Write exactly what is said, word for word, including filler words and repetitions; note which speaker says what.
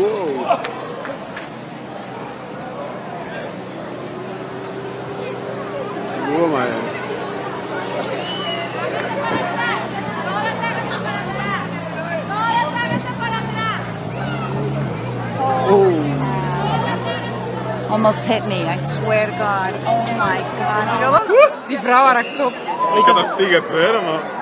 Speaker 1: Wow. Goma, eh.
Speaker 2: Almost hit me, I swear to God. Oh my God. Die vrouw haar kop.
Speaker 1: Ik had dat zeggen, maar